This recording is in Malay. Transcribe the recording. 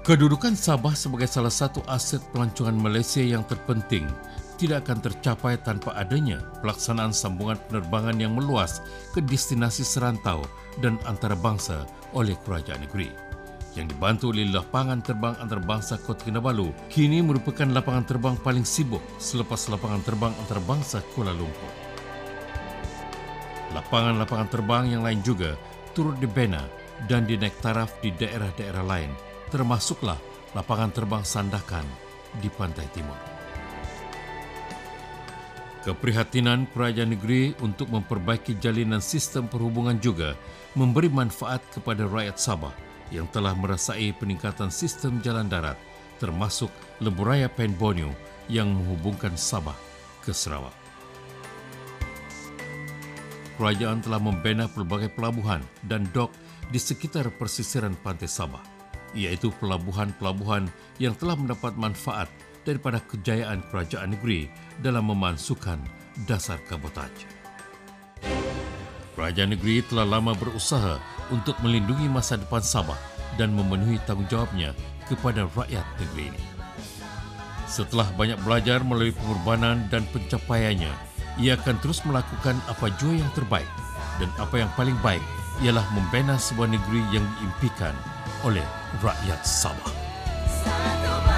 Kedudukan Sabah sebagai salah satu aset pelancongan Malaysia yang terpenting tidak akan tercapai tanpa adanya pelaksanaan sambungan penerbangan yang meluas ke destinasi serantau dan antarabangsa oleh kerajaan negeri. Yang dibantu oleh lapangan terbang antarabangsa Kota Kinabalu, kini merupakan lapangan terbang paling sibuk selepas lapangan terbang antarabangsa Kuala Lumpur. Lapangan-lapangan terbang yang lain juga turut dibina dan dinaik taraf di daerah-daerah lain, termasuklah lapangan terbang Sandakan di Pantai Timur. Keprihatinan kerajaan negeri untuk memperbaiki jalinan sistem perhubungan juga memberi manfaat kepada rakyat Sabah yang telah merasai peningkatan sistem jalan darat, termasuk Lebuh Raya Pen Borneo yang menghubungkan Sabah ke Sarawak. Kerajaan telah membina pelbagai pelabuhan dan dok di sekitar persisiran pantai Sabah, iaitu pelabuhan-pelabuhan yang telah mendapat manfaat daripada kejayaan kerajaan negeri dalam memasukkan dasar kabotaj. Kerajaan negeri telah lama berusaha untuk melindungi masa depan Sabah dan memenuhi tanggungjawabnya kepada rakyat negeri ini. Setelah banyak belajar melalui pengorbanan dan pencapaiannya, ia akan terus melakukan apa jua yang terbaik, dan apa yang paling baik ialah membina sebuah negeri yang diimpikan oleh rakyat Sabah.